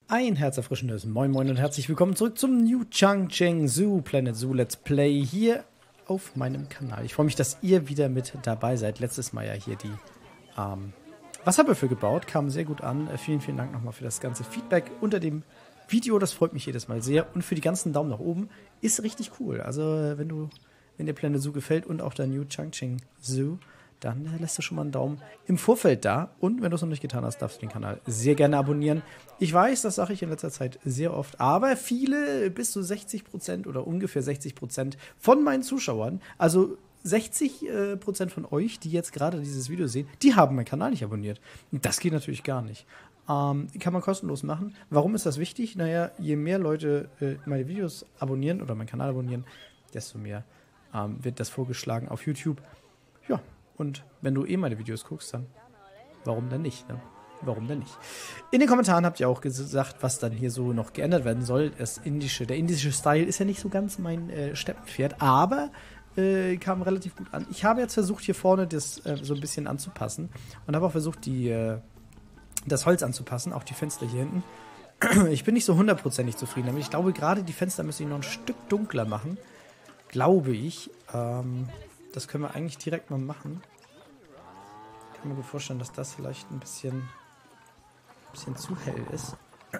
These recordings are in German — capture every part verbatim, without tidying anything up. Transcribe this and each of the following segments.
Ein herzerfrischendes Moin Moin und herzlich willkommen zurück zum New Changcheng Zoo Planet Zoo Let's Play hier auf meinem Kanal. Ich freue mich, dass ihr wieder mit dabei seid. Letztes Mal ja hier die ähm, Wasserbüffel gebaut, kam sehr gut an. Äh, vielen, vielen Dank nochmal für das ganze Feedback unter dem Video. Das freut mich jedes Mal sehr. Und für die ganzen Daumen nach oben ist richtig cool. Also wenn du, wenn dir Planet Zoo gefällt und auch der New Changcheng Zoo, dann äh, lässt du schon mal einen Daumen im Vorfeld da. Und wenn du es noch nicht getan hast, darfst du den Kanal sehr gerne abonnieren. Ich weiß, das sage ich in letzter Zeit sehr oft, aber viele, bis zu sechzig Prozent oder ungefähr sechzig Prozent von meinen Zuschauern, also sechzig Prozent von euch, die jetzt gerade dieses Video sehen, die haben meinen Kanal nicht abonniert. Und das geht natürlich gar nicht. Ähm, kann man kostenlos machen. Warum ist das wichtig? Naja, je mehr Leute äh, meine Videos abonnieren oder meinen Kanal abonnieren, desto mehr ähm, wird das vorgeschlagen auf YouTube. Ja. Und wenn du eh meine Videos guckst, dann warum denn nicht, ne? Warum denn nicht? In den Kommentaren habt ihr auch gesagt, was dann hier so noch geändert werden soll. Das indische, der indische Style ist ja nicht so ganz mein äh, Steppenpferd, aber äh, kam relativ gut an. Ich habe jetzt versucht, hier vorne das äh, so ein bisschen anzupassen und habe auch versucht, die, äh, das Holz anzupassen, auch die Fenster hier hinten. Ich bin nicht so hundertprozentig zufrieden damit. Ich glaube, gerade die Fenster müssen ich noch ein Stück dunkler machen. Glaube ich. Ähm... Das können wir eigentlich direkt mal machen. Ich kann mir gut vorstellen, dass das vielleicht ein bisschen, ein bisschen zu hell ist.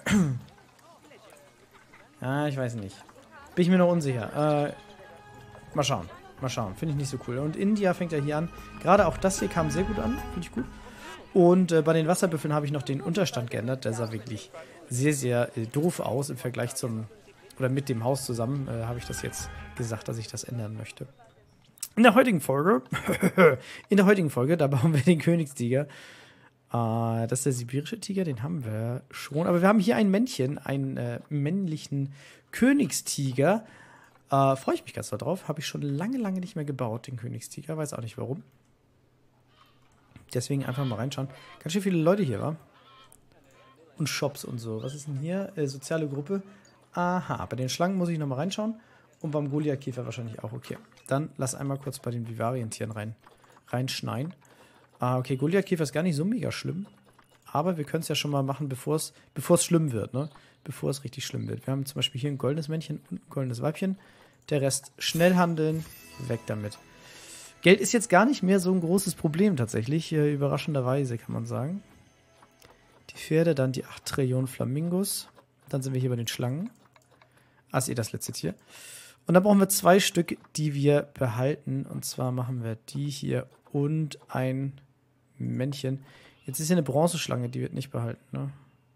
Ja, ich weiß nicht. Bin ich mir noch unsicher. Äh, mal schauen. Mal schauen. Finde ich nicht so cool. Und India fängt ja hier an. Gerade auch das hier kam sehr gut an. Finde ich gut. Und äh, bei den Wasserbüffeln habe ich noch den Unterstand geändert. Der sah wirklich sehr, sehr äh, doof aus im Vergleich zum, oder mit dem Haus zusammen, äh, habe ich das jetzt gesagt, dass ich das ändern möchte. In der heutigen Folge, in der heutigen Folge, da bauen wir den Königstiger. Äh, das ist der sibirische Tiger, den haben wir schon. Aber wir haben hier ein Männchen, einen äh, männlichen Königstiger. Äh, Freue ich mich ganz darauf. Habe ich schon lange, lange nicht mehr gebaut, den Königstiger. Weiß auch nicht warum. Deswegen einfach mal reinschauen. Ganz schön viele Leute hier, wa? Und Shops und so. Was ist denn hier? Äh, soziale Gruppe. Aha, bei den Schlangen muss ich nochmal reinschauen. Und beim Goliath-Käfer wahrscheinlich auch. Okay, dann lass einmal kurz bei den Vivarientieren rein, reinschneien. Ah, okay, Goliath-Käfer ist gar nicht so mega schlimm. Aber wir können es ja schon mal machen, bevor es bevor es schlimm wird, ne? Bevor es richtig schlimm wird. Wir haben zum Beispiel hier ein goldenes Männchen und ein goldenes Weibchen. Der Rest schnell handeln, weg damit. Geld ist jetzt gar nicht mehr so ein großes Problem tatsächlich. Äh, überraschenderweise kann man sagen. Die Pferde, dann die acht Trillionen Flamingos. Dann sind wir hier bei den Schlangen. Ah, ist eh das letzte Tier. Und dann brauchen wir zwei Stück, die wir behalten. Und zwar machen wir die hier und ein Männchen. Jetzt ist hier eine Bronzeschlange, die wird nicht behalten, ne?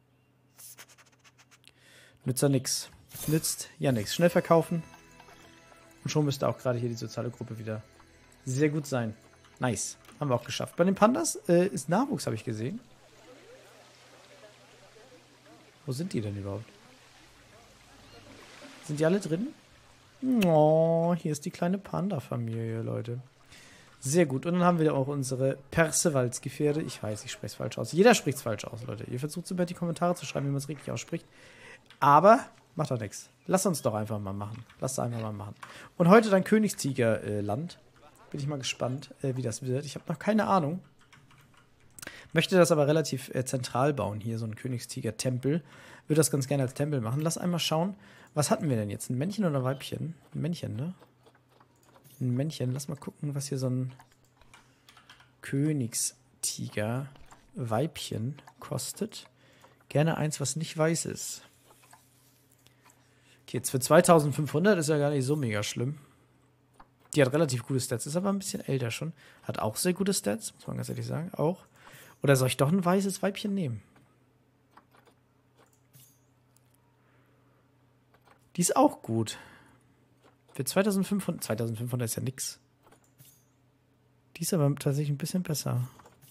Nützt ja nix. Nützt ja nichts. Schnell verkaufen. Und schon müsste auch gerade hier die soziale Gruppe wieder sehr gut sein. Nice. Haben wir auch geschafft. Bei den Pandas äh, ist Nachwuchs, habe ich gesehen. Wo sind die denn überhaupt? Sind die alle drin? Oh, hier ist die kleine Panda-Familie, Leute. Sehr gut. Und dann haben wir auch unsere Percevals-Gefährde. Ich weiß, ich spreche es falsch aus. Jeder spricht es falsch aus, Leute. Ihr versucht über die Kommentare zu schreiben, wie man es richtig ausspricht. Aber macht doch nichts. Lasst uns doch einfach mal machen. Lasst einfach mal machen. Und heute dann Königstigerland. Bin ich mal gespannt, äh, wie das wird. Ich habe noch keine Ahnung. Möchte das aber relativ äh, zentral bauen. Hier so ein Königstiger-Tempel. Würde das ganz gerne als Tempel machen. Lass einmal schauen. Was hatten wir denn jetzt? Ein Männchen oder ein Weibchen? Ein Männchen, ne? Ein Männchen. Lass mal gucken, was hier so ein Königstiger-Weibchen kostet. Gerne eins, was nicht weiß ist. Okay, jetzt für zweitausendfünfhundert ist ja gar nicht so mega schlimm. Die hat relativ gute Stats. Ist aber ein bisschen älter schon. Hat auch sehr gute Stats, muss man ganz ehrlich sagen. Auch. Oder soll ich doch ein weißes Weibchen nehmen? Die ist auch gut. Für zweitausendfünfhundert. zweitausendfünfhundert ist ja nix. Die ist aber tatsächlich ein bisschen besser.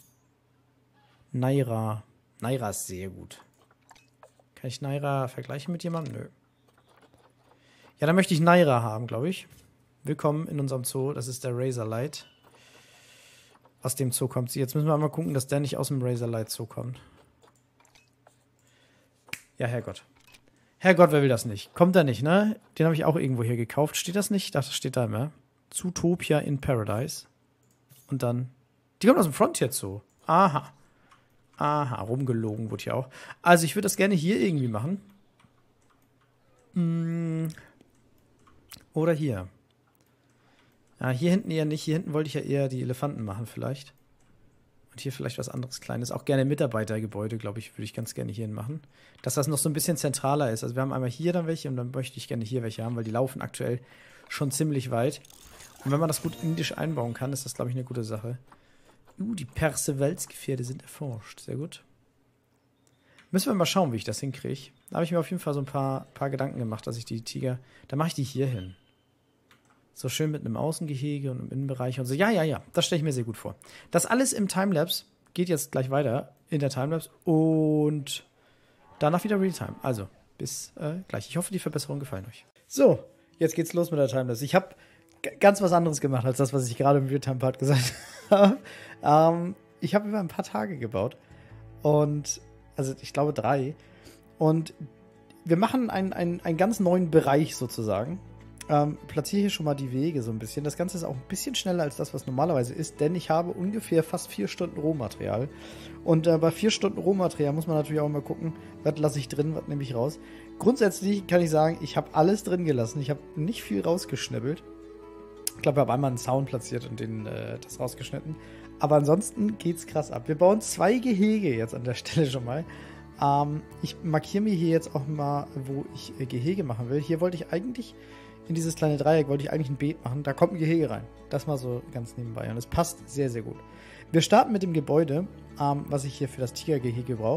Naira. Naira ist sehr gut. Kann ich Naira vergleichen mit jemandem? Nö. Ja, dann möchte ich Naira haben, glaube ich. Willkommen in unserem Zoo. Das ist der Razorlight. Aus dem Zoo kommt sie. Jetzt müssen wir mal gucken, dass der nicht aus dem Razorlight Zoo kommt. Ja, Herrgott. Herrgott, wer will das nicht? Kommt er nicht, ne? Den habe ich auch irgendwo hier gekauft. Steht das nicht? Das steht da immer. Zootopia in Paradise. Und dann... Die kommt aus dem Frontier Zoo. Aha. Aha, rumgelogen wurde hier auch. Also ich würde das gerne hier irgendwie machen. Hm. Oder hier. Ja, hier hinten eher nicht. Hier hinten wollte ich ja eher die Elefanten machen vielleicht. Und hier vielleicht was anderes Kleines. Auch gerne Mitarbeitergebäude, glaube ich, würde ich ganz gerne hierhin machen. Dass das noch so ein bisschen zentraler ist. Also wir haben einmal hier dann welche und dann möchte ich gerne hier welche haben, weil die laufen aktuell schon ziemlich weit. Und wenn man das gut indisch einbauen kann, ist das, glaube ich, eine gute Sache. Uh, die Perseverance-Gefährde sind erforscht. Sehr gut. Müssen wir mal schauen, wie ich das hinkriege. Da habe ich mir auf jeden Fall so ein paar, paar Gedanken gemacht, dass ich die Tiger... Da mache ich die hier hin. So schön mit einem Außengehege und einem Innenbereich und so. Ja, ja, ja, das stelle ich mir sehr gut vor. Das alles im Timelapse geht jetzt gleich weiter in der Timelapse und danach wieder Realtime. Also, bis äh, gleich. Ich hoffe, die Verbesserungen gefallen euch. So, jetzt geht's los mit der Timelapse. Ich habe ganz was anderes gemacht, als das, was ich gerade im Realtime-Part gesagt habe. ähm, ich habe über ein paar Tage gebaut und, also ich glaube drei. Und wir machen einen, einen, einen ganz neuen Bereich sozusagen. Ähm, platziere hier schon mal die Wege so ein bisschen. Das Ganze ist auch ein bisschen schneller als das, was normalerweise ist, denn ich habe ungefähr fast vier Stunden Rohmaterial. Und äh, bei vier Stunden Rohmaterial muss man natürlich auch mal gucken, was lasse ich drin, was nehme ich raus. Grundsätzlich kann ich sagen, ich habe alles drin gelassen. Ich habe nicht viel rausgeschnibbelt. Ich glaube, ich habe einmal einen Zaun platziert und den, äh, das rausgeschnitten. Aber ansonsten geht's krass ab. Wir bauen zwei Gehege jetzt an der Stelle schon mal. Ähm, ich markiere mir hier jetzt auch mal, wo ich äh, Gehege machen will. Hier wollte ich eigentlich... In dieses kleine Dreieck wollte ich eigentlich ein Beet machen. Da kommt ein Gehege rein. Das mal so ganz nebenbei. Und es passt sehr, sehr gut. Wir starten mit dem Gebäude, ähm, was ich hier für das Tigergehege brauche.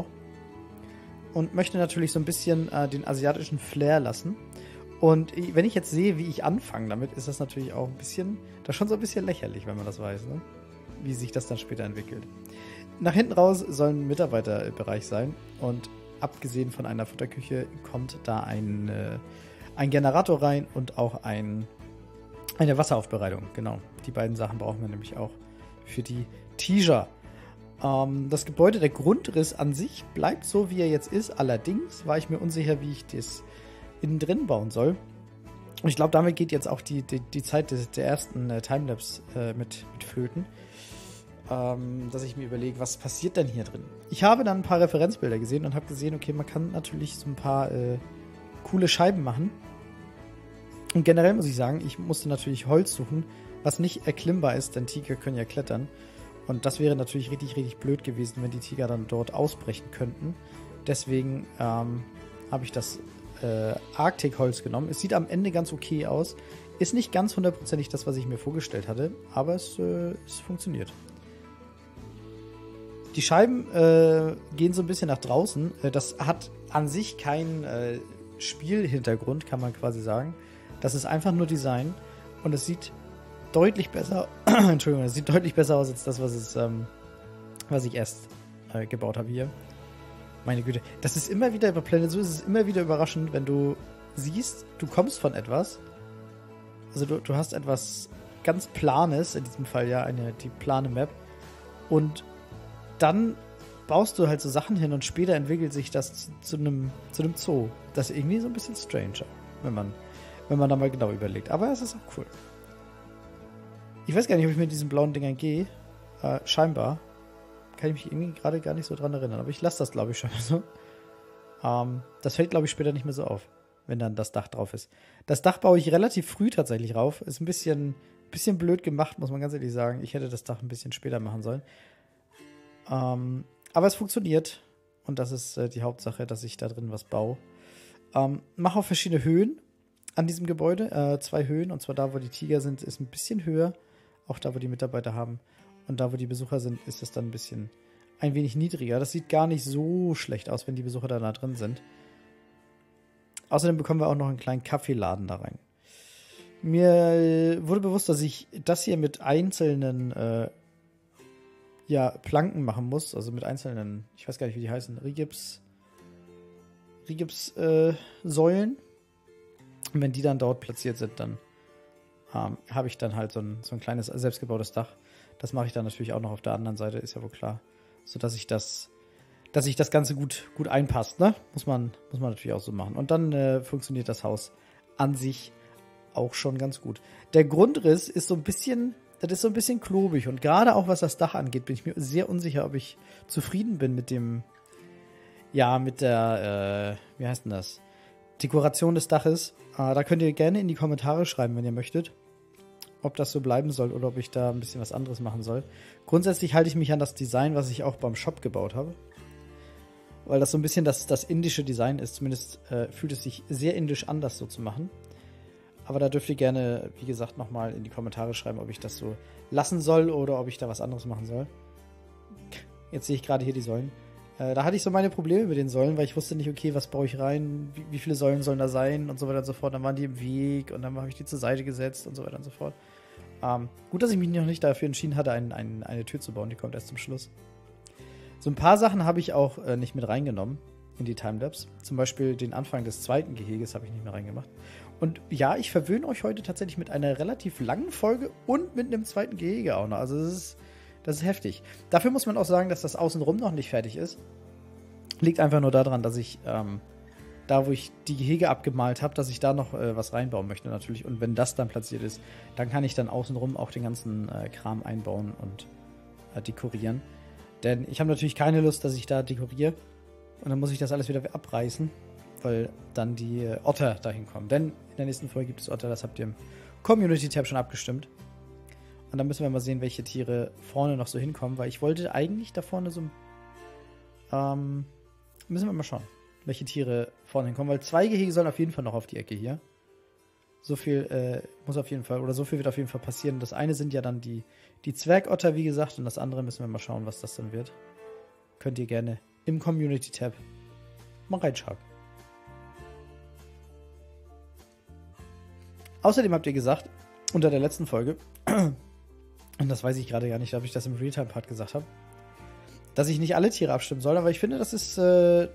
Und möchte natürlich so ein bisschen äh, den asiatischen Flair lassen. Und wenn ich jetzt sehe, wie ich anfange damit, ist das natürlich auch ein bisschen, das ist schon so ein bisschen lächerlich, wenn man das weiß, ne? Wie sich das dann später entwickelt. Nach hinten raus soll ein Mitarbeiterbereich sein. Und abgesehen von einer Futterküche kommt da ein... Äh, Ein Generator rein und auch ein, eine Wasseraufbereitung. Genau, die beiden Sachen brauchen wir nämlich auch für die Tiger. Ähm, das Gebäude, der Grundriss an sich bleibt so, wie er jetzt ist. Allerdings war ich mir unsicher, wie ich das innen drin bauen soll. Und ich glaube, damit geht jetzt auch die, die, die Zeit des, der ersten äh, Timelapse äh, mit, mit flöten. Ähm, dass ich mir überlege, was passiert denn hier drin? Ich habe dann ein paar Referenzbilder gesehen und habe gesehen, okay, man kann natürlich so ein paar äh, coole Scheiben machen. Und generell muss ich sagen, ich musste natürlich Holz suchen, was nicht erklimmbar ist, denn Tiger können ja klettern. Und das wäre natürlich richtig, richtig blöd gewesen, wenn die Tiger dann dort ausbrechen könnten. Deswegen ähm, habe ich das äh, Arktik-Holz genommen. Es sieht am Ende ganz okay aus. Ist nicht ganz hundertprozentig das, was ich mir vorgestellt hatte, aber es, äh, es funktioniert. Die Scheiben äh, gehen so ein bisschen nach draußen. Das hat an sich keinen äh, Spielhintergrund, kann man quasi sagen. Das ist einfach nur Design und es sieht deutlich besser, Entschuldigung, es sieht deutlich besser aus als das, was es, ähm, was ich erst äh, gebaut habe hier. Meine Güte, das ist immer wieder bei Planet Zoo, ist es immer wieder überraschend, wenn du siehst, du kommst von etwas, also du, du hast etwas ganz Planes, in diesem Fall ja eine die plane Map, und dann baust du halt so Sachen hin und später entwickelt sich das zu, zu einem zu einem Zoo. Das ist irgendwie so ein bisschen stranger, wenn man wenn man da mal genau überlegt. Aber es ist auch cool. Ich weiß gar nicht, ob ich mit diesen blauen Dingern gehe. Äh, scheinbar. Kann ich mich irgendwie gerade gar nicht so dran erinnern. Aber ich lasse das, glaube ich, schon so. Ähm, das fällt, glaube ich, später nicht mehr so auf, wenn dann das Dach drauf ist. Das Dach baue ich relativ früh tatsächlich rauf. Ist ein bisschen, bisschen blöd gemacht, muss man ganz ehrlich sagen. Ich hätte das Dach ein bisschen später machen sollen. Ähm, aber es funktioniert. Und das ist äh, die Hauptsache, dass ich da drin was baue. Ähm, mache auch verschiedene Höhen an diesem Gebäude. Äh, zwei Höhen. Und zwar da, wo die Tiger sind, ist ein bisschen höher. Auch da, wo die Mitarbeiter haben. Und da, wo die Besucher sind, ist es dann ein bisschen ein wenig niedriger. Das sieht gar nicht so schlecht aus, wenn die Besucher da, da drin sind. Außerdem bekommen wir auch noch einen kleinen Kaffeeladen da rein. Mir wurde bewusst, dass ich das hier mit einzelnen äh, ja, Planken machen muss. Also mit einzelnen, ich weiß gar nicht, wie die heißen, Rigips, Rigips äh, Säulen. Und wenn die dann dort platziert sind, dann ähm, habe ich dann halt so ein, so ein kleines selbstgebautes Dach. Das mache ich dann natürlich auch noch auf der anderen Seite, ist ja wohl klar. Sodass ich das, dass sich das Ganze gut, gut einpasst, ne? Muss man, muss man natürlich auch so machen. Und dann äh, funktioniert das Haus an sich auch schon ganz gut. Der Grundriss ist so ein bisschen, das ist so ein bisschen klobig. Und gerade auch was das Dach angeht, bin ich mir sehr unsicher, ob ich zufrieden bin mit dem, ja, mit der, äh, wie heißt denn das? Dekoration des Daches. Äh, da könnt ihr gerne in die Kommentare schreiben, wenn ihr möchtet, ob das so bleiben soll oder ob ich da ein bisschen was anderes machen soll. Grundsätzlich halte ich mich an das Design, was ich auch beim Shop gebaut habe. Weil das so ein bisschen das, das indische Design ist. Zumindest äh, fühlt es sich sehr indisch an, das so zu machen. Aber da dürft ihr gerne, wie gesagt, nochmal in die Kommentare schreiben, ob ich das so lassen soll oder ob ich da was anderes machen soll. Jetzt sehe ich gerade hier die Säulen. Äh, da hatte ich so meine Probleme mit den Säulen, weil ich wusste nicht, okay, was baue ich rein, wie, wie viele Säulen sollen da sein und so weiter und so fort. Dann waren die im Weg und dann habe ich die zur Seite gesetzt und so weiter und so fort. Ähm, gut, dass ich mich noch nicht dafür entschieden hatte, ein, ein, eine Tür zu bauen. Die kommt erst zum Schluss. So ein paar Sachen habe ich auch äh, nicht mit reingenommen in die Timelapse. Zum Beispiel den Anfang des zweiten Geheges habe ich nicht mehr reingemacht. Und ja, ich verwöhne euch heute tatsächlich mit einer relativ langen Folge und mit einem zweiten Gehege auch noch. Also das ist, das ist heftig. Dafür muss man auch sagen, dass das Außenrum noch nicht fertig ist. Liegt einfach nur daran, dass ich ähm, da, wo ich die Gehege abgemalt habe, dass ich da noch äh, was reinbauen möchte natürlich. Und wenn das dann platziert ist, dann kann ich dann außenrum auch den ganzen äh, Kram einbauen und äh, dekorieren. Denn ich habe natürlich keine Lust, dass ich da dekoriere. Und dann muss ich das alles wieder abreißen, weil dann die äh, Otter dahin kommen. Denn in der nächsten Folge gibt es Otter, das habt ihr im Community-Tab schon abgestimmt. Und dann müssen wir mal sehen, welche Tiere vorne noch so hinkommen, weil ich wollte eigentlich da vorne so... Ähm, müssen wir mal schauen, welche Tiere vorne hinkommen, weil zwei Gehege sollen auf jeden Fall noch auf die Ecke hier. So viel äh, muss auf jeden Fall, oder so viel wird auf jeden Fall passieren. Das eine sind ja dann die, die Zwergotter, wie gesagt, und das andere müssen wir mal schauen, was das dann wird. Könnt ihr gerne im Community-Tab mal reinschauen. Außerdem habt ihr gesagt, unter der letzten Folge, und das weiß ich gerade gar nicht, ob ich das im Realtime-Part gesagt habe, dass ich nicht alle Tiere abstimmen soll, aber ich finde, das ist, äh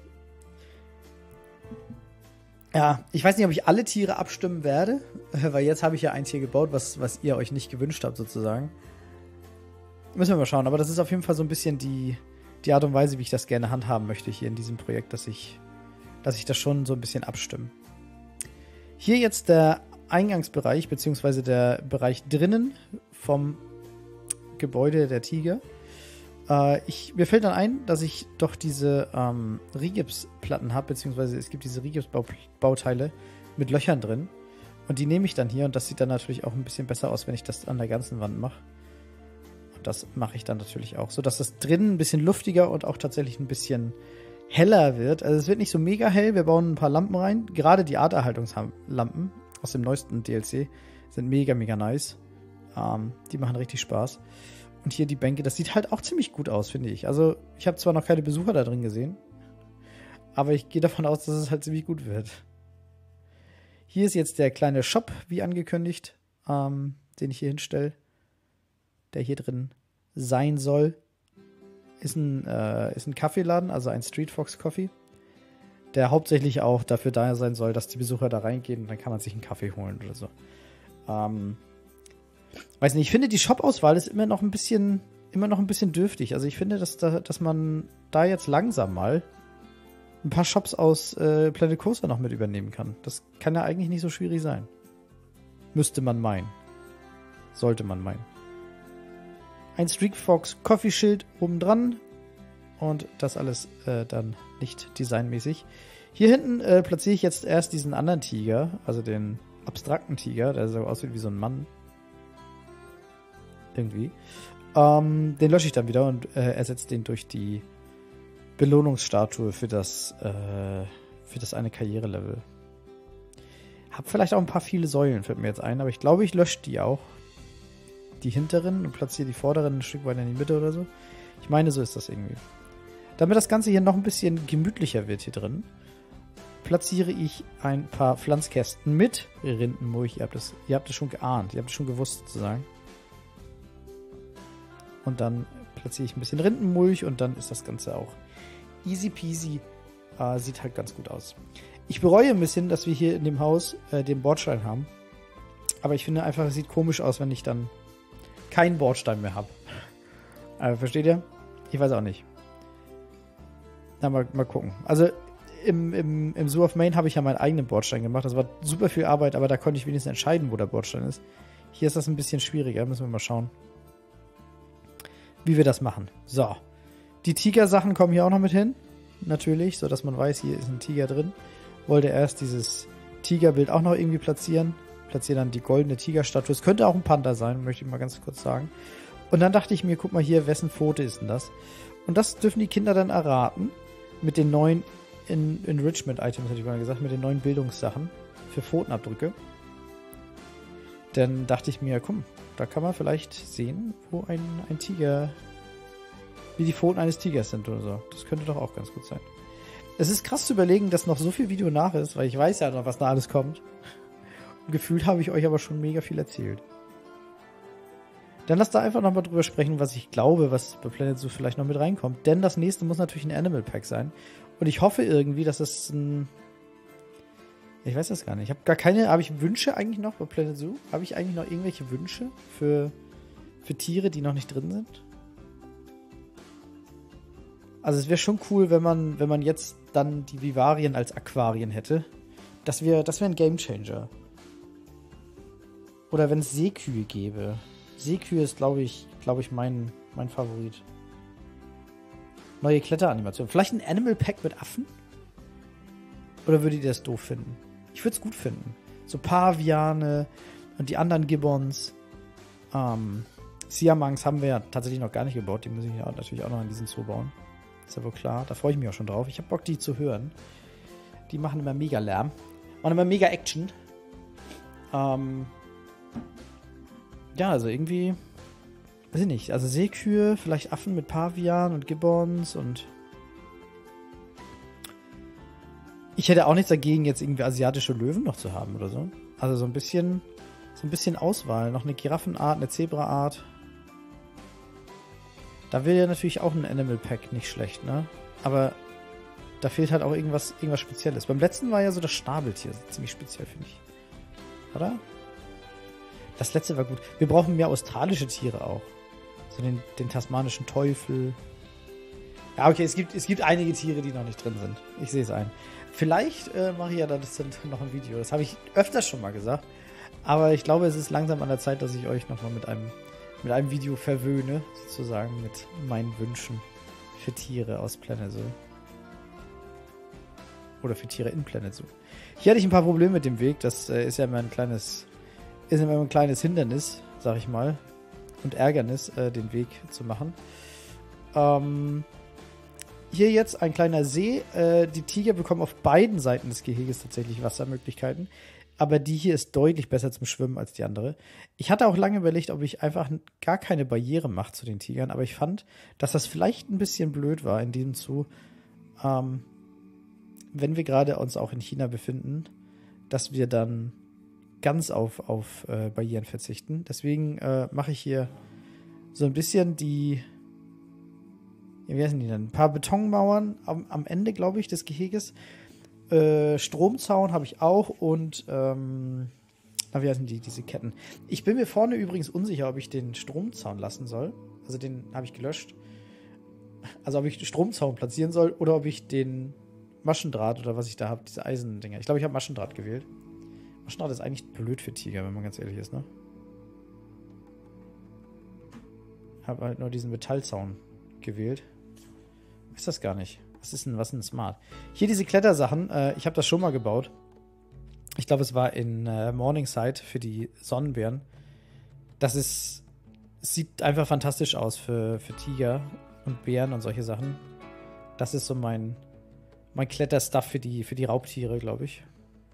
ja, ich weiß nicht, ob ich alle Tiere abstimmen werde, weil jetzt habe ich ja ein Tier gebaut, was, was ihr euch nicht gewünscht habt, sozusagen. Müssen wir mal schauen, aber das ist auf jeden Fall so ein bisschen die, die Art und Weise, wie ich das gerne handhaben möchte hier in diesem Projekt, dass ich, dass ich das schon so ein bisschen abstimme. Hier jetzt der Eingangsbereich, beziehungsweise der Bereich drinnen vom Gebäude der Tiger. Äh, ich, mir fällt dann ein, dass ich doch diese ähm, Rigipsplatten habe, beziehungsweise es gibt diese Rigipsbauteile mit Löchern drin. Und die nehme ich dann hier und das sieht dann natürlich auch ein bisschen besser aus, wenn ich das an der ganzen Wand mache. Und das mache ich dann natürlich auch, sodass das drinnen ein bisschen luftiger und auch tatsächlich ein bisschen heller wird. Also es wird nicht so mega hell, wir bauen ein paar Lampen rein. Gerade die Arterhaltungslampen aus dem neuesten D L C sind mega, mega nice. Ähm, die machen richtig Spaß. Und hier die Bänke, das sieht halt auch ziemlich gut aus, finde ich. Also ich habe zwar noch keine Besucher da drin gesehen, aber ich gehe davon aus, dass es halt ziemlich gut wird. Hier ist jetzt der kleine Shop, wie angekündigt, ähm, den ich hier hinstelle, der hier drin sein soll. Ist ein, äh, ist ein Kaffeeladen, also ein Street Fox Coffee, der hauptsächlich auch dafür da sein soll, dass die Besucher da reingehen und dann kann man sich einen Kaffee holen oder so. Ähm, weiß nicht, ich finde, die Shop-Auswahl ist immer noch ein bisschen, immer noch ein bisschen dürftig. Also ich finde, dass, da, dass man da jetzt langsam mal ein paar Shops aus äh, Planet Coaster noch mit übernehmen kann. Das kann ja eigentlich nicht so schwierig sein. Müsste man meinen. Sollte man meinen. Ein Street Fox Coffee-Schild oben dran. Und das alles äh, dann nicht designmäßig. Hier hinten äh, platziere ich jetzt erst diesen anderen Tiger, also den abstrakten Tiger, der so aussieht wie so ein Mann. Irgendwie. Ähm, den lösche ich dann wieder und äh, ersetze den durch die Belohnungsstatue für das, äh, für das eine Karrierelevel. Hab vielleicht auch ein paar viele Säulen, fällt mir jetzt ein, aber ich glaube, ich lösche die auch. Die hinteren und platziere die vorderen ein Stück weiter in die Mitte oder so. Ich meine, so ist das irgendwie. Damit das Ganze hier noch ein bisschen gemütlicher wird hier drin, platziere ich ein paar Pflanzkästen mit Rindenmulch. Ihr habt das, ihr habt das schon geahnt, ihr habt es schon gewusst sozusagen. Und dann platziere ich ein bisschen Rindenmulch und dann ist das Ganze auch easy peasy. Äh, sieht halt ganz gut aus. Ich bereue ein bisschen, dass wir hier in dem Haus äh, den Bordstein haben. Aber ich finde einfach, es sieht komisch aus, wenn ich dann keinen Bordstein mehr habe. Aber versteht ihr? Ich weiß auch nicht. Na, mal, mal gucken. Also im, im, im Zoo of Maine habe ich ja meinen eigenen Bordstein gemacht. Das war super viel Arbeit, aber da konnte ich wenigstens entscheiden, wo der Bordstein ist. Hier ist das ein bisschen schwieriger. Müssen wir mal schauen, wie wir das machen. So. Die Tiger-Sachen kommen hier auch noch mit hin. Natürlich, sodass man weiß, hier ist ein Tiger drin. Wollte erst dieses Tigerbild auch noch irgendwie platzieren. Platziere dann die goldene Tigerstatue. Es könnte auch ein Panda sein, möchte ich mal ganz kurz sagen. Und dann dachte ich mir, guck mal hier, wessen Foto ist denn das? Und das dürfen die Kinder dann erraten. Mit den neuen In Enrichment-Items, hätte ich mal gesagt, mit den neuen Bildungssachen für Pfotenabdrücke. Dann dachte ich mir, komm, da kann man vielleicht sehen, wo ein, ein Tiger, wie die Pfoten eines Tigers sind oder so. Das könnte doch auch ganz gut sein. Es ist krass zu überlegen, dass noch so viel Video nach ist, weil ich weiß ja noch, was da alles kommt. Und gefühlt habe ich euch aber schon mega viel erzählt. Dann lasst da einfach nochmal drüber sprechen, was ich glaube, was bei Planet Zoo vielleicht noch mit reinkommt. Denn das nächste muss natürlich ein Animal Pack sein. Und ich hoffe irgendwie, dass es ein... Ich weiß das gar nicht. Ich habe gar keine... Habe ich Wünsche eigentlich noch bei Planet Zoo? Habe ich eigentlich noch irgendwelche Wünsche für, für Tiere, die noch nicht drin sind? Also es wäre schon cool, wenn man, wenn man jetzt dann die Vivarien als Aquarien hätte. Das wäre das wär ein Gamechanger. Oder wenn es Seekühe gäbe. Seekühe ist, glaube ich, glaube ich, mein, mein Favorit. Neue Kletteranimation. Vielleicht ein Animal Pack mit Affen? Oder würdet ihr das doof finden? Ich würde es gut finden. So Paviane und die anderen Gibbons. Ähm, Siamangs haben wir ja tatsächlich noch gar nicht gebaut. Die muss ich ja natürlich auch noch in diesen Zoo bauen. Ist ja wohl klar. Da freue ich mich auch schon drauf. Ich habe Bock, die zu hören. Die machen immer mega Lärm. Machen immer mega Action. Ähm... Ja, also irgendwie, weiß ich nicht, also Seekühe, vielleicht Affen mit Pavian und Gibbons und ich hätte auch nichts dagegen, jetzt irgendwie asiatische Löwen noch zu haben oder so. Also so ein bisschen, so ein bisschen Auswahl. Noch eine Giraffenart, eine Zebraart. Da wäre ja natürlich auch ein Animal Pack nicht schlecht, ne? Aber da fehlt halt auch irgendwas, irgendwas Spezielles. Beim letzten war ja so das Schnabeltier ziemlich speziell, finde ich. Oder? Das letzte war gut. Wir brauchen mehr australische Tiere auch. So den, den tasmanischen Teufel. Ja, okay, es gibt, es gibt einige Tiere, die noch nicht drin sind. Ich sehe es ein. Vielleicht äh, mache ich ja das dann noch ein Video. Das habe ich öfters schon mal gesagt. Aber ich glaube, es ist langsam an der Zeit, dass ich euch nochmal mit einem, mit einem Video verwöhne. Sozusagen mit meinen Wünschen für Tiere aus Planet Zoo. Oder für Tiere in Planet Zoo. Hier hatte ich ein paar Probleme mit dem Weg. Das äh, ist ja immer ein kleines... ist immer ein kleines Hindernis, sag ich mal, und Ärgernis, äh, den Weg zu machen. Ähm, hier jetzt ein kleiner See. Äh, die Tiger bekommen auf beiden Seiten des Geheges tatsächlich Wassermöglichkeiten, aber die hier ist deutlich besser zum Schwimmen als die andere. Ich hatte auch lange überlegt, ob ich einfach gar keine Barriere mache zu den Tigern, aber ich fand, dass das vielleicht ein bisschen blöd war in diesem Zoo, ähm, wenn wir gerade uns auch in China befinden, dass wir dann ganz auf, auf äh, Barrieren verzichten. Deswegen äh, mache ich hier so ein bisschen die, ja, wie heißen die denn? Ein paar Betonmauern am, am Ende, glaube ich, des Geheges. Äh, Stromzaun habe ich auch und ähm, na, wie heißen die, diese Ketten? Ich bin mir vorne übrigens unsicher, ob ich den Stromzaun lassen soll. Also den habe ich gelöscht. Also ob ich den Stromzaun platzieren soll oder ob ich den Maschendraht oder was ich da habe, diese Eisendinger. Ich glaube, ich habe Maschendraht gewählt. Maschendraht ist eigentlich blöd für Tiger, wenn man ganz ehrlich ist, ne? Habe halt nur diesen Metallzaun gewählt. Ist das gar nicht. Was ist denn, was ist denn smart? Hier diese Klettersachen, äh, ich habe das schon mal gebaut. Ich glaube, es war in äh, Morningside für die Sonnenbären. Das ist, sieht einfach fantastisch aus für, für Tiger und Bären und solche Sachen. Das ist so mein, mein Kletterstuff für die, für die Raubtiere, glaube ich.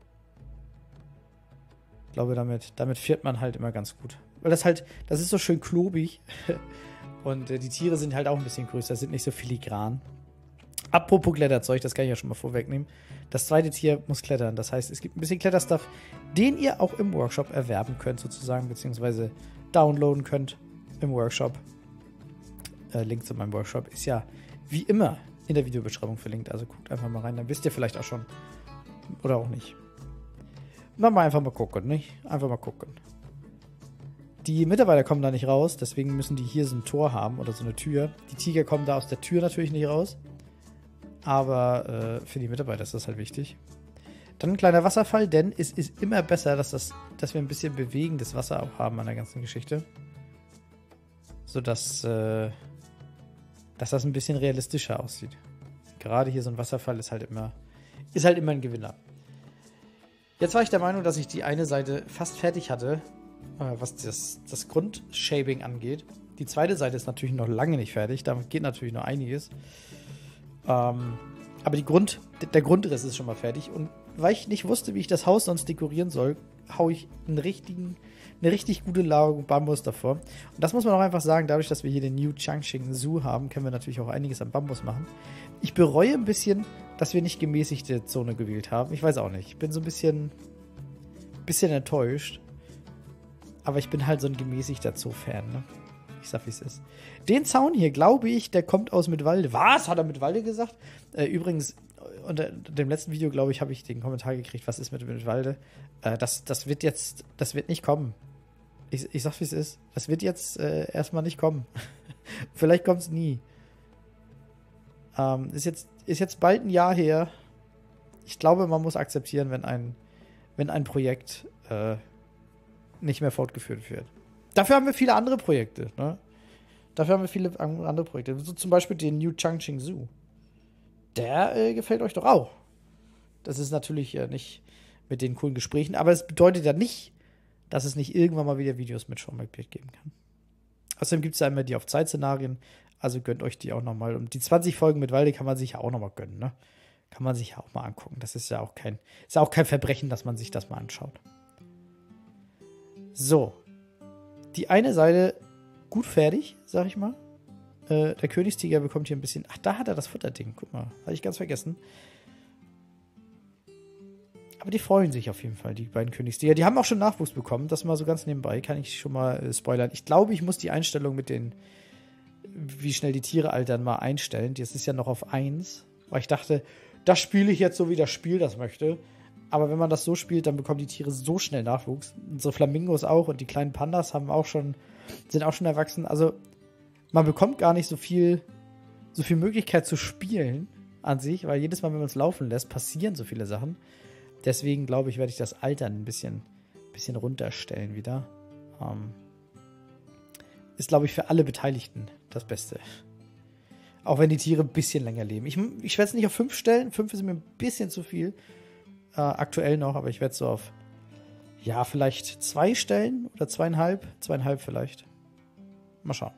Ich glaube, damit, damit fährt man halt immer ganz gut. Weil das halt, das ist so schön klobig. Und äh, die Tiere sind halt auch ein bisschen größer, sind nicht so filigran. Apropos Kletterzeug, das kann ich ja schon mal vorwegnehmen. Das zweite Tier muss klettern. Das heißt, es gibt ein bisschen Kletterstuff, den ihr auch im Workshop erwerben könnt, sozusagen, beziehungsweise downloaden könnt im Workshop. Äh, Link zu meinem Workshop ist ja wie immer in der Videobeschreibung verlinkt. Also guckt einfach mal rein, dann wisst ihr vielleicht auch schon. Oder auch nicht. Dann mal einfach mal gucken, nicht? Einfach mal gucken. Die Mitarbeiter kommen da nicht raus, deswegen müssen die hier so ein Tor haben oder so eine Tür. Die Tiger kommen da aus der Tür natürlich nicht raus. Aber äh, für die Mitarbeiter ist das halt wichtig. Dann ein kleiner Wasserfall, denn es ist immer besser, dass, das, dass wir ein bisschen bewegendes Wasser auch haben an der ganzen Geschichte. Sodass äh, dass das ein bisschen realistischer aussieht. Gerade hier so ein Wasserfall ist halt immer, ist halt immer ein Gewinner. Jetzt war ich der Meinung, dass ich die eine Seite fast fertig hatte, äh, was das, das Grundshaping angeht. Die zweite Seite ist natürlich noch lange nicht fertig, da geht natürlich noch einiges. Ähm, aber die Grund, der Grundriss ist schon mal fertig. Und weil ich nicht wusste, wie ich das Haus sonst dekorieren soll, haue ich einen richtigen, eine richtig gute Ladung Bambus davor. Und das muss man auch einfach sagen, dadurch, dass wir hier den New Changcheng Zoo haben, können wir natürlich auch einiges an Bambus machen. Ich bereue ein bisschen, dass wir nicht gemäßigte Zone gewählt haben. Ich weiß auch nicht. Ich bin so ein bisschen, bisschen enttäuscht. Aber ich bin halt so ein gemäßigter Zoo-Fan, ne? Ich sag, wie es ist. Den Zaun hier, glaube ich, der kommt aus Mittwalde. Was? Hat er Mittwalde gesagt? Äh, übrigens, unter dem letzten Video, glaube ich, habe ich den Kommentar gekriegt, was ist mit Mittwalde? Äh, das, das wird jetzt, das wird nicht kommen. Ich, ich sag, wie es ist. Das wird jetzt äh, erstmal nicht kommen. Vielleicht kommt es nie. Ähm, ist jetzt, ist jetzt bald ein Jahr her. Ich glaube, man muss akzeptieren, wenn ein, wenn ein Projekt äh, nicht mehr fortgeführt wird. Dafür haben wir viele andere Projekte, ne? Dafür haben wir viele andere Projekte. So zum Beispiel den New Changcheng Zoo. Der äh, gefällt euch doch auch. Das ist natürlich äh, nicht mit den coolen Gesprächen, aber es bedeutet ja nicht, dass es nicht irgendwann mal wieder Videos mit Sean McBeard geben kann. Außerdem gibt es ja immer die Auf-Zeit-Szenarien, also gönnt euch die auch nochmal. Und die zwanzig Folgen mit Walde kann man sich ja auch nochmal gönnen, ne? Kann man sich ja auch mal angucken. Das ist ja auch kein, ist ja auch kein Verbrechen, dass man sich das mal anschaut. So. Die eine Seite gut fertig, sag ich mal. Äh, der Königstiger bekommt hier ein bisschen... Ach, da hat er das Futterding. Guck mal, hatte ich ganz vergessen. Aber die freuen sich auf jeden Fall, die beiden Königstiger. Die haben auch schon Nachwuchs bekommen. Das mal so ganz nebenbei. Kann ich schon mal äh, spoilern. Ich glaube, ich muss die Einstellung mit den... wie schnell die Tiere altern, mal einstellen. Das ist ja noch auf eins. Weil ich dachte, das spiele ich jetzt so, wie das Spiel das möchte. Aber wenn man das so spielt, dann bekommen die Tiere so schnell Nachwuchs. Unsere Flamingos auch und die kleinen Pandas haben auch schon, sind auch schon erwachsen. Also man bekommt gar nicht so viel, so viel Möglichkeit zu spielen an sich, weil jedes Mal, wenn man es laufen lässt, passieren so viele Sachen. Deswegen glaube ich, werde ich das Altern ein bisschen, bisschen runterstellen wieder. Ähm, ist, glaube ich, für alle Beteiligten das Beste. Auch wenn die Tiere ein bisschen länger leben. Ich, ich werde es nicht auf fünf stellen. fünf ist mir ein bisschen zu viel. Äh, aktuell noch, aber ich werde es so auf, ja, vielleicht zwei stellen oder zweieinhalb. Zweieinhalb vielleicht. Mal schauen.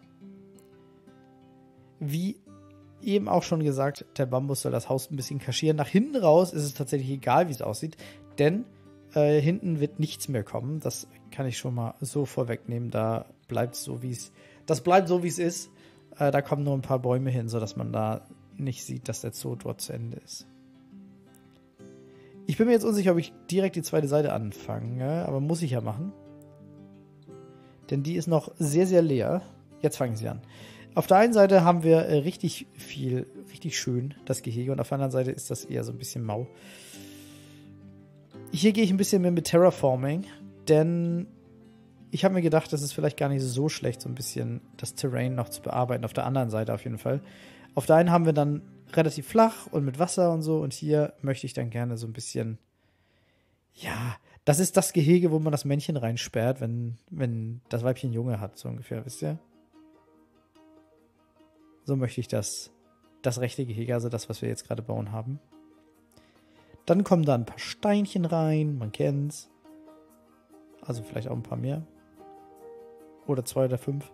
Wie eben auch schon gesagt, der Bambus soll das Haus ein bisschen kaschieren. Nach hinten raus ist es tatsächlich egal, wie es aussieht, denn äh, hinten wird nichts mehr kommen. Das kann ich schon mal so vorwegnehmen. Da bleibt es so, wie es, das bleibt so, wie es ist. Äh, da kommen nur ein paar Bäume hin, sodass man da nicht sieht, dass der Zoo dort zu Ende ist. Ich bin mir jetzt unsicher, ob ich direkt die zweite Seite anfange, aber muss ich ja machen. Denn die ist noch sehr, sehr leer. Jetzt fangen sie an. Auf der einen Seite haben wir äh, richtig viel, richtig schön das Gehege und auf der anderen Seite ist das eher so ein bisschen mau. Hier gehe ich ein bisschen mehr mit Terraforming, denn ich habe mir gedacht, das ist vielleicht gar nicht so schlecht, so ein bisschen das Terrain noch zu bearbeiten. Auf der anderen Seite auf jeden Fall. Auf der einen haben wir dann relativ flach und mit Wasser und so. Und hier möchte ich dann gerne so ein bisschen, ja, das ist das Gehege, wo man das Männchen reinsperrt, wenn, wenn das Weibchen Junge hat, so ungefähr, wisst ihr? So möchte ich das, das rechte Gehege, also das, was wir jetzt gerade bauen haben. Dann kommen da ein paar Steinchen rein, man kennt's. Also vielleicht auch ein paar mehr. Oder zwei oder fünf.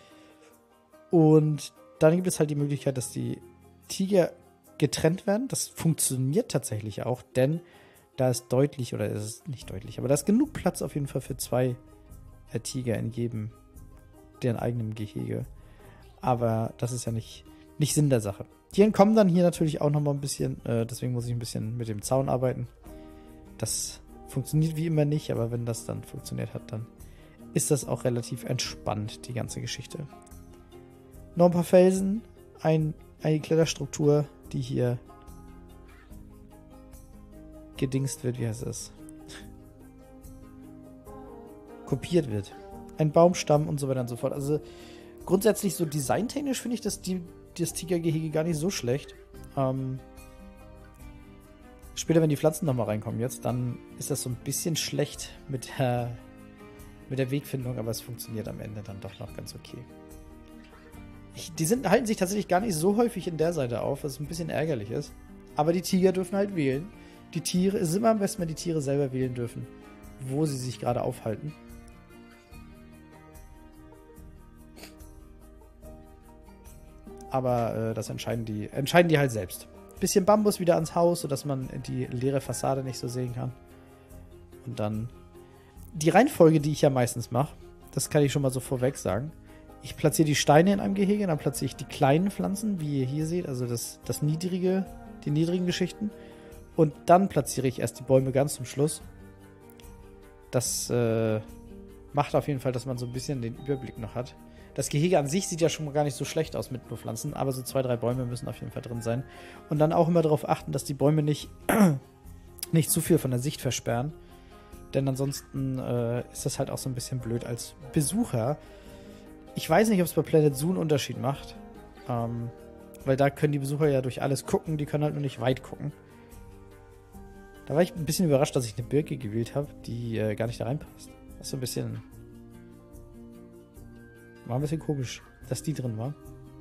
Und dann gibt es halt die Möglichkeit, dass die Tiger getrennt werden. Das funktioniert tatsächlich auch, denn da ist deutlich, oder es ist nicht deutlich, aber da ist genug Platz auf jeden Fall für zwei äh, Tiger in jedem deren eigenen Gehege. Aber das ist ja nicht, nicht Sinn der Sache. Die entkommen dann hier natürlich auch nochmal ein bisschen, äh, deswegen muss ich ein bisschen mit dem Zaun arbeiten. Das funktioniert wie immer nicht, aber wenn das dann funktioniert hat, dann ist das auch relativ entspannt, die ganze Geschichte. Noch ein paar Felsen, ein, eine Kletterstruktur, die hier gedingst wird, wie heißt das? Kopiert wird. Ein Baumstamm und so weiter und so fort. Also grundsätzlich so designtechnisch finde ich das, die, das Tigergehege gar nicht so schlecht. Ähm Später, wenn die Pflanzen nochmal reinkommen jetzt, dann ist das so ein bisschen schlecht mit der, mit der Wegfindung, aber es funktioniert am Ende dann doch noch ganz okay. Ich, die sind, halten sich tatsächlich gar nicht so häufig in der Seite auf, was ein bisschen ärgerlich ist. Aber die Tiger dürfen halt wählen. Die Tiere, es ist immer am besten, wenn die Tiere selber wählen dürfen, wo sie sich gerade aufhalten. Aber äh, das entscheiden die, entscheiden die halt selbst. Bisschen Bambus wieder ans Haus, sodass man die leere Fassade nicht so sehen kann. Und dann die Reihenfolge, die ich ja meistens mache, das kann ich schon mal so vorweg sagen. Ich platziere die Steine in einem Gehege, dann platziere ich die kleinen Pflanzen, wie ihr hier seht, also das, das niedrige, die niedrigen Geschichten. Und dann platziere ich erst die Bäume ganz zum Schluss. Das äh, macht auf jeden Fall, dass man so ein bisschen den Überblick noch hat. Das Gehege an sich sieht ja schon mal gar nicht so schlecht aus mit nur Pflanzen, aber so zwei, drei Bäume müssen auf jeden Fall drin sein. Und dann auch immer darauf achten, dass die Bäume nicht, nicht zu viel von der Sicht versperren. Denn ansonsten äh, ist das halt auch so ein bisschen blöd als Besucher. Ich weiß nicht, ob es bei Planet Zoo einen Unterschied macht. Ähm, weil da können die Besucher ja durch alles gucken, die können halt nur nicht weit gucken. Da war ich ein bisschen überrascht, dass ich eine Birke gewählt habe, die äh, gar nicht da reinpasst. Das ist so ein bisschen... War ein bisschen komisch, dass die drin war.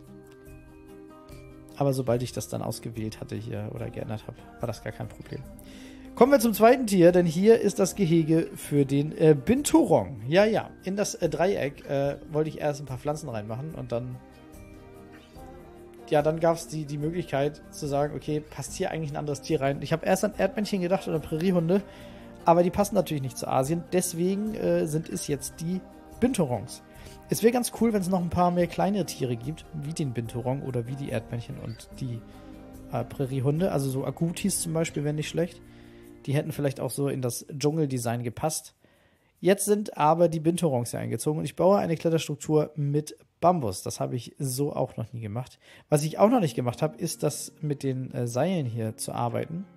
Aber sobald ich das dann ausgewählt hatte hier oder geändert habe, war das gar kein Problem. Kommen wir zum zweiten Tier, denn hier ist das Gehege für den äh, Binturong. Ja, ja, in das äh, Dreieck äh, wollte ich erst ein paar Pflanzen reinmachen und dann... Ja, dann gab es die, die Möglichkeit zu sagen, okay, passt hier eigentlich ein anderes Tier rein. Ich habe erst an Erdmännchen gedacht oder Präriehunde, aber die passen natürlich nicht zu Asien. Deswegen äh, sind es jetzt die Binturongs. Es wäre ganz cool, wenn es noch ein paar mehr kleinere Tiere gibt, wie den Binturong oder wie die Erdmännchen und die äh, Präriehunde. Also so Agutis zum Beispiel wären nicht schlecht. Die hätten vielleicht auch so in das Dschungeldesign gepasst. Jetzt sind aber die Binturongs hier eingezogen und ich baue eine Kletterstruktur mit Bambus. Das habe ich so auch noch nie gemacht. Was ich auch noch nicht gemacht habe, ist das mit den äh, Seilen hier zu arbeiten.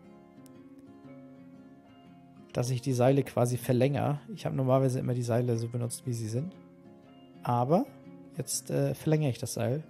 Dass ich die Seile quasi verlängere. Ich habe normalerweise immer die Seile so benutzt, wie sie sind. Aber jetzt äh, verlängere ich das Seil.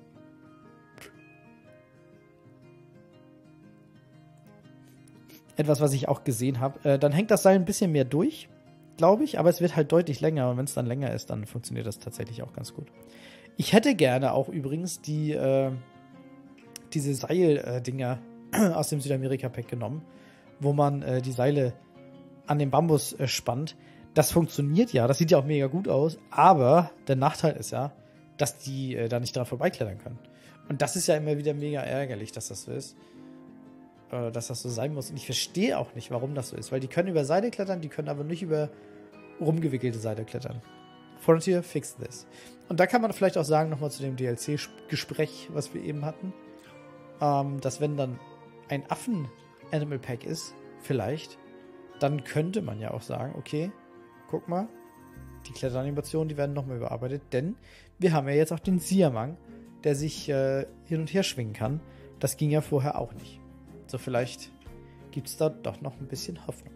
Etwas, was ich auch gesehen habe. Äh, dann hängt das Seil ein bisschen mehr durch, glaube ich, aber es wird halt deutlich länger. Und wenn es dann länger ist, dann funktioniert das tatsächlich auch ganz gut. Ich hätte gerne auch übrigens die äh, diese Seil-Dinger äh, aus dem Südamerika-Pack genommen, wo man äh, die Seile an den Bambus äh, spannt. Das funktioniert ja, das sieht ja auch mega gut aus, aber der Nachteil ist ja, dass die äh, da nicht dran vorbeiklettern können. Und das ist ja immer wieder mega ärgerlich, dass das so ist. Äh, dass das so sein muss. Und ich verstehe auch nicht, warum das so ist, weil die können über Seile klettern, die können aber nicht über rumgewickelte Seile klettern. Frontier, fix this. Und da kann man vielleicht auch sagen, nochmal zu dem D L C-Gespräch, was wir eben hatten, ähm, dass wenn dann ein Affen-Animal-Pack ist, vielleicht, dann könnte man ja auch sagen, okay, guck mal, die Kletteranimationen, die werden nochmal überarbeitet, denn wir haben ja jetzt auch den Siamang, der sich äh, hin und her schwingen kann. Das ging ja vorher auch nicht. So, vielleicht gibt es da doch noch ein bisschen Hoffnung.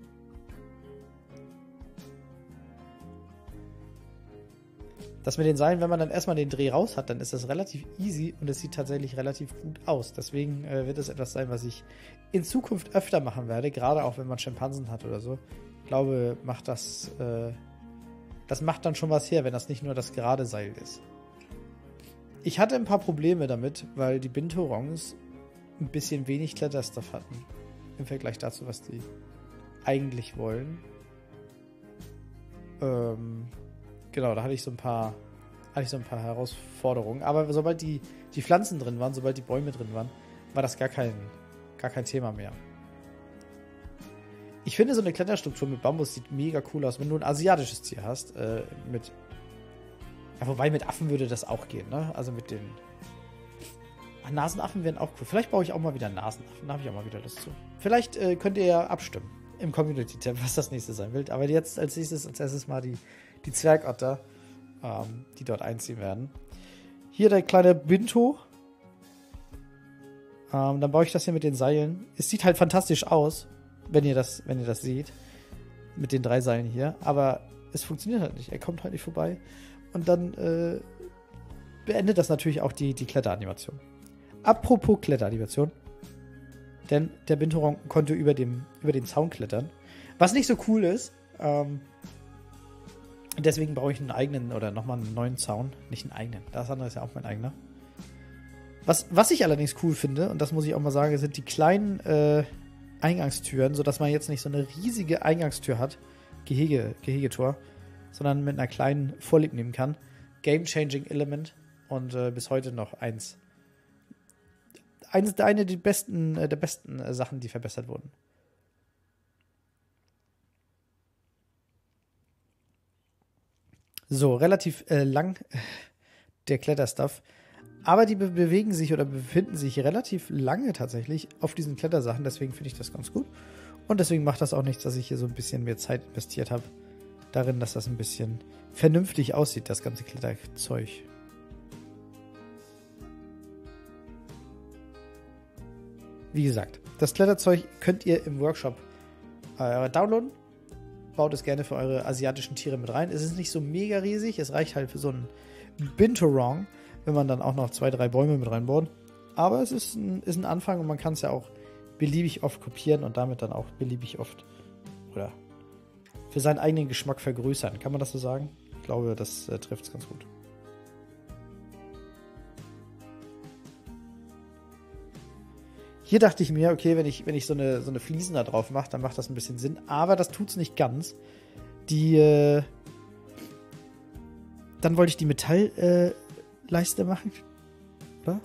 Das mit den Seilen, wenn man dann erstmal den Dreh raus hat, dann ist das relativ easy und es sieht tatsächlich relativ gut aus. Deswegen äh, wird es etwas sein, was ich in Zukunft öfter machen werde, gerade auch wenn man Schimpansen hat oder so. Ich glaube, macht das, äh, das macht dann schon was her, wenn das nicht nur das gerade Seil ist. Ich hatte ein paar Probleme damit, weil die Binturongs ein bisschen wenig Kletterstuff hatten im Vergleich dazu, was die eigentlich wollen. Ähm, genau, da hatte ich so ein paar, hatte ich so ein paar Herausforderungen. Aber sobald die, die Pflanzen drin waren, sobald die Bäume drin waren, war das gar kein, gar kein Thema mehr. Ich finde, so eine Kletterstruktur mit Bambus sieht mega cool aus, wenn du ein asiatisches Tier hast. Äh, mit ja, wobei mit Affen würde das auch gehen, ne? Also mit den Ach, Nasenaffen wären auch cool. Vielleicht baue ich auch mal wieder Nasenaffen. Da habe ich auch mal wieder Lust zu. Vielleicht äh, könnt ihr ja abstimmen im Community-Tab, was das nächste sein wird. Aber jetzt als nächstes, als erstes mal die, die Zwergotter, ähm, die dort einziehen werden. Hier der kleine Binto. Ähm, dann baue ich das hier mit den Seilen. Es sieht halt fantastisch aus, wenn ihr das, wenn ihr das seht. Mit den drei Seilen hier. Aber es funktioniert halt nicht. Er kommt halt nicht vorbei. Und dann äh, beendet das natürlich auch die, die Kletteranimation. Apropos Kletteranimation. Denn der Binturong konnte über, dem, über den Zaun klettern. Was nicht so cool ist. Ähm, deswegen brauche ich einen eigenen oder nochmal einen neuen Zaun. Nicht einen eigenen. Das andere ist ja auch mein eigener. Was, was ich allerdings cool finde, und das muss ich auch mal sagen, sind die kleinen äh, Eingangstüren, sodass man jetzt nicht so eine riesige Eingangstür hat, Gehege, Gehegetor, sondern mit einer kleinen Vorlieb nehmen kann. Game-changing Element und äh, bis heute noch eins. Eines der, eine der besten, äh, der besten äh, Sachen, die verbessert wurden. So, relativ äh, lang der Kletterstuff. Aber die be bewegen sich oder befinden sich relativ lange tatsächlich auf diesen Klettersachen. Deswegen finde ich das ganz gut. Und deswegen macht das auch nichts, dass ich hier so ein bisschen mehr Zeit investiert habe. Darin, dass das ein bisschen vernünftig aussieht, das ganze Kletterzeug. Wie gesagt, das Kletterzeug könnt ihr im Workshop äh, downloaden. Baut es gerne für eure asiatischen Tiere mit rein. Es ist nicht so mega riesig. Es reicht halt für so einen Binturong, wenn man dann auch noch zwei, drei Bäume mit reinbaut. Aber es ist ein, ist ein Anfang und man kann es ja auch beliebig oft kopieren und damit dann auch beliebig oft oder für seinen eigenen Geschmack vergrößern. Kann man das so sagen? Ich glaube, das äh, trifft es ganz gut. Hier dachte ich mir, okay, wenn ich, wenn ich so eine, so eine Fliesen da drauf mache, dann macht das ein bisschen Sinn. Aber das tut es nicht ganz. Die, äh, dann wollte ich die Metallleiste äh, machen. Oder?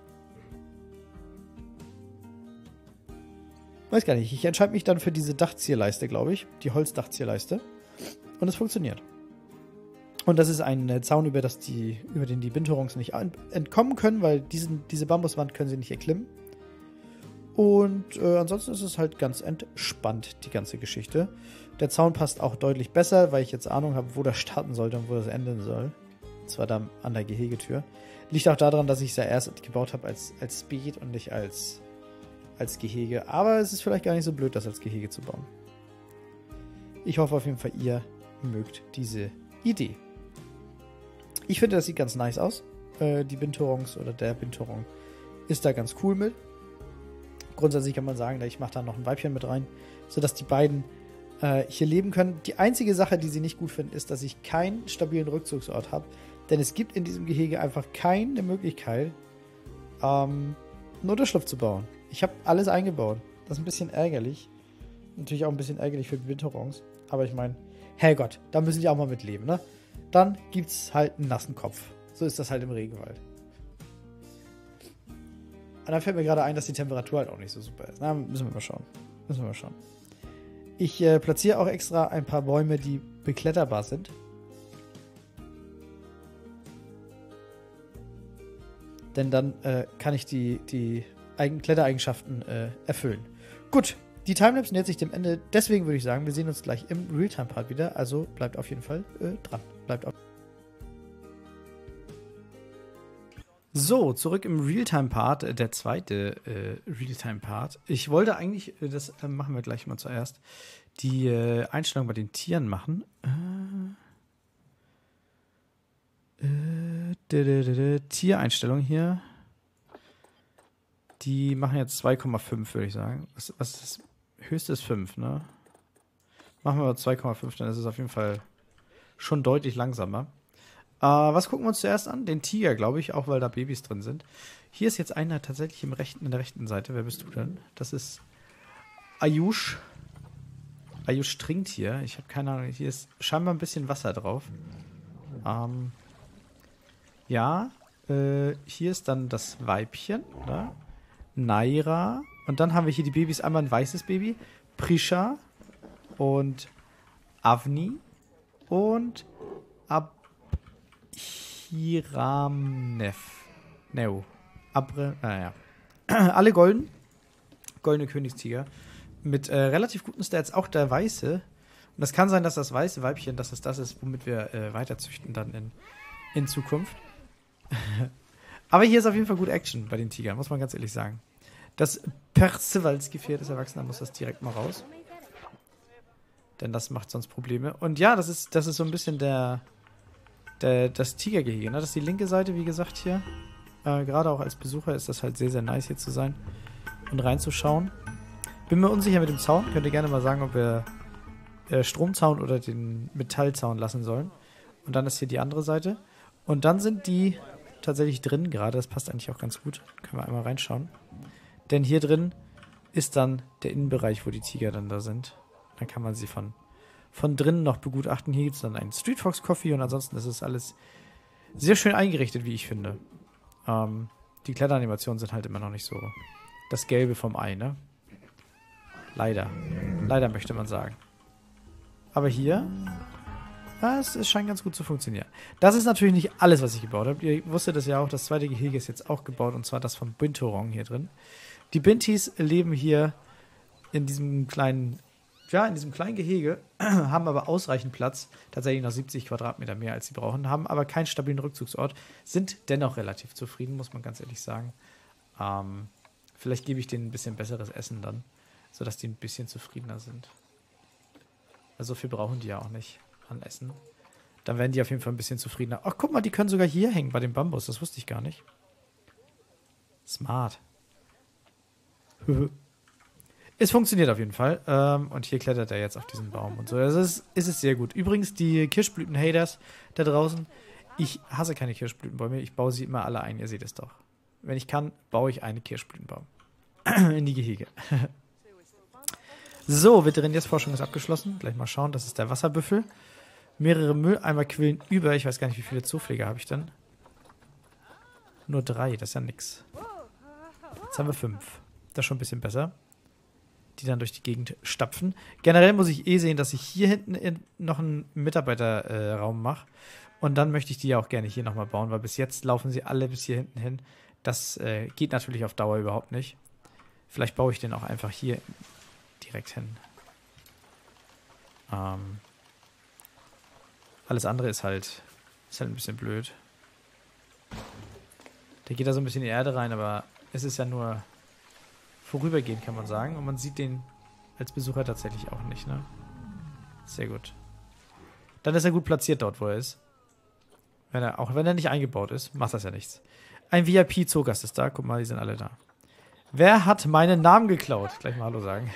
Weiß gar nicht. Ich entscheide mich dann für diese Dachzierleiste, glaube ich. Die Holzdachzierleiste. Und es funktioniert. Und das ist ein äh, Zaun, über, das die, über den die Binturons nicht entkommen können, weil diesen, diese Bambuswand können sie nicht erklimmen. Und äh, ansonsten ist es halt ganz entspannt, die ganze Geschichte. Der Zaun passt auch deutlich besser, weil ich jetzt Ahnung habe, wo das starten sollte und wo das enden soll. Und zwar da an der Gehegetür. Liegt auch daran, dass ich es ja erst gebaut habe als, als Speed und nicht als, als Gehege. Aber es ist vielleicht gar nicht so blöd, das als Gehege zu bauen. Ich hoffe auf jeden Fall, ihr mögt diese Idee. Ich finde, das sieht ganz nice aus. Äh, die Binturons oder der Binturong ist da ganz cool mit. Grundsätzlich kann man sagen, ich mache da noch ein Weibchen mit rein, sodass die beiden äh, hier leben können. Die einzige Sache, die sie nicht gut finden, ist, dass ich keinen stabilen Rückzugsort habe. Denn es gibt in diesem Gehege einfach keine Möglichkeit, ähm, einen Unterschlupf zu bauen. Ich habe alles eingebaut. Das ist ein bisschen ärgerlich. Natürlich auch ein bisschen ärgerlich für die Binturons. Aber ich meine, Herrgott, da müssen die auch mal mitleben, ne? Dann gibt es halt einen nassen Kopf. So ist das halt im Regenwald. Und dann fällt mir gerade ein, dass die Temperatur halt auch nicht so super ist. Na, müssen wir mal schauen. Müssen wir mal schauen. Ich äh, platziere auch extra ein paar Bäume, die bekletterbar sind. Denn dann äh, kann ich die, die Eigen Klettereigenschaften äh, erfüllen. Gut, die Timelapse nähert sich dem Ende. Deswegen würde ich sagen, wir sehen uns gleich im Realtime-Part wieder. Also bleibt auf jeden Fall äh, dran. Bleibt auf So, zurück im Realtime-Part, der zweite äh, Realtime-Part. Ich wollte eigentlich, das äh, machen wir gleich mal zuerst, die äh, Einstellung bei den Tieren machen. Äh, äh, d -d -d -d Tiereinstellung hier. Die machen jetzt zwei Komma fünf, würde ich sagen. Was, was ist das? Höchste ist fünf, ne? Machen wir zwei Komma fünf, dann ist es auf jeden Fall schon deutlich langsamer. Uh, was gucken wir uns zuerst an? Den Tiger, glaube ich, auch weil da Babys drin sind. Hier ist jetzt einer tatsächlich im rechten, in der rechten Seite. Wer bist du denn? Das ist Ayush. Ayush trinkt hier. Ich habe keine Ahnung. Hier ist scheinbar ein bisschen Wasser drauf. Um, ja, äh, hier ist dann das Weibchen, oder? Naira. Und dann haben wir hier die Babys. Einmal ein weißes Baby. Prisha. Und Avni. Und Ab Hiramnev. Neo. Abre. Naja. Alle golden. Goldene Königstiger. Mit äh, relativ guten Stats. Auch der weiße. Und das kann sein, dass das weiße Weibchen, dass es das ist, womit wir äh, weiterzüchten dann in, in Zukunft. Aber hier ist auf jeden Fall gut Action bei den Tigern, muss man ganz ehrlich sagen. Das Percivalski-Pferd ist erwachsen, da muss das direkt mal raus. Denn das macht sonst Probleme. Und ja, das ist, das ist so ein bisschen der, der das Tigergehege. Ne? Das ist die linke Seite, wie gesagt, hier. Äh, Gerade auch als Besucher ist das halt sehr, sehr nice, hier zu sein. und reinzuschauen. Bin mir unsicher mit dem Zaun. Könnt ihr gerne mal sagen, ob wir äh, Stromzaun oder den Metallzaun lassen sollen. Und dann ist hier die andere Seite. Und dann sind die tatsächlich drin gerade. Das passt eigentlich auch ganz gut. Können wir einmal reinschauen. Denn hier drin ist dann der Innenbereich, wo die Tiger dann da sind. Dann kann man sie von, von drinnen noch begutachten. Hier gibt es dann einen Street Fox Coffee und ansonsten ist es alles sehr schön eingerichtet, wie ich finde. Ähm, die Kletteranimationen sind halt immer noch nicht so das Gelbe vom Ei, ne? Leider. Leider möchte man sagen. Aber hier, es, es scheint ganz gut zu funktionieren. Das ist natürlich nicht alles, was ich gebaut habe. Ihr wusstet das ja auch, das zweite Gehege ist jetzt auch gebaut, und zwar das von Binturong hier drin. Die Bintis leben hier in diesem kleinen, ja, in diesem kleinen Gehege, haben aber ausreichend Platz, tatsächlich noch siebzig Quadratmeter mehr, als sie brauchen, haben aber keinen stabilen Rückzugsort, sind dennoch relativ zufrieden, muss man ganz ehrlich sagen. Ähm, vielleicht gebe ich denen ein bisschen besseres Essen dann, sodass die ein bisschen zufriedener sind. Also so viel brauchen die ja auch nicht an Essen. Dann werden die auf jeden Fall ein bisschen zufriedener. Ach, guck mal, die können sogar hier hängen bei dem Bambus. Das wusste ich gar nicht. Smart. Es funktioniert auf jeden Fall. Ähm, und hier klettert er jetzt auf diesen Baum und so. Also ist, ist es sehr gut. Übrigens, die Kirschblüten-Haters da draußen. Ich hasse keine Kirschblütenbäume. Ich baue sie immer alle ein. Ihr seht es doch. Wenn ich kann, baue ich einen Kirschblütenbaum. In die Gehege. So, Veterinärsforschung ist abgeschlossen. Gleich mal schauen. Das ist der Wasserbüffel. Mehrere Mülleimer quillen über. Ich weiß gar nicht, wie viele Zoopfleger habe ich denn. Nur drei. Das ist ja nix. Jetzt haben wir fünf. Das ist schon ein bisschen besser. Die dann durch die Gegend stapfen. Generell muss ich eh sehen, dass ich hier hinten noch einen Mitarbeiterraum äh, mache. Und dann möchte ich die ja auch gerne hier nochmal bauen, weil bis jetzt laufen sie alle bis hier hinten hin. Das äh, geht natürlich auf Dauer überhaupt nicht. Vielleicht baue ich den auch einfach hier direkt hin. Ähm, alles andere ist halt, ist halt ein bisschen blöd. Der geht da so ein bisschen in die Erde rein, aber es ist ja nur vorübergehend, kann man sagen. Und man sieht den als Besucher tatsächlich auch nicht, ne? Sehr gut. Dann ist er gut platziert dort, wo er ist. Wenn er, auch wenn er nicht eingebaut ist, macht das ja nichts. Ein V I P-Zoogast ist da. Guck mal, die sind alle da. Wer hat meinen Namen geklaut? Gleich mal Hallo sagen.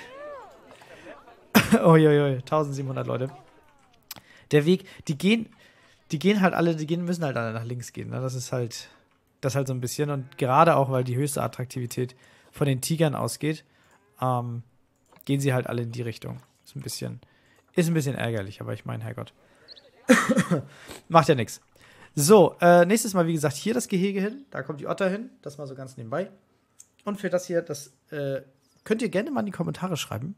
Uiuiui, eintausendsiebenhundert Leute. Der Weg, die gehen, die gehen halt alle, die gehen, müssen halt alle nach links gehen. Ne? Das ist halt, das halt so ein bisschen. Und gerade auch, weil die höchste Attraktivität von den Tigern ausgeht, ähm, gehen sie halt alle in die Richtung. Ist ein bisschen, ist ein bisschen ärgerlich, aber ich meine, Herrgott. Macht ja nichts. So, äh, nächstes Mal, wie gesagt, hier das Gehege hin. Da kommt die Otter hin. Das mal so ganz nebenbei. Und für das hier, das äh, könnt ihr gerne mal in die Kommentare schreiben.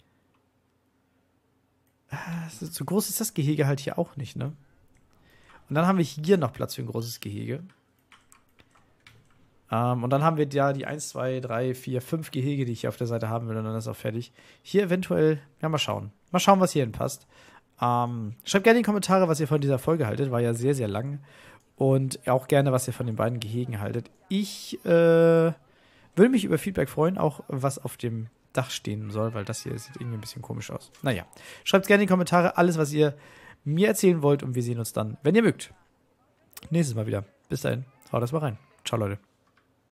Äh, so groß ist das Gehege halt hier auch nicht, ne? Und dann haben wir hier noch Platz für ein großes Gehege. Ähm, und dann haben wir ja die eins, zwei, drei, vier, fünf Gehege, die ich hier auf der Seite haben will. Und dann ist auch fertig. Hier eventuell, ja, mal schauen. Mal schauen, was hierhin passt. Ähm, schreibt gerne in die Kommentare, was ihr von dieser Folge haltet. War ja sehr, sehr lang. Und auch gerne, was ihr von den beiden Gehegen haltet. Ich äh, würde mich über Feedback freuen, auch was auf dem Dach stehen soll, weil das hier sieht irgendwie ein bisschen komisch aus. Naja, schreibt gerne in die Kommentare alles, was ihr mir erzählen wollt. Und wir sehen uns dann, wenn ihr mögt, nächstes Mal wieder. Bis dahin, haut das mal rein. Ciao, Leute.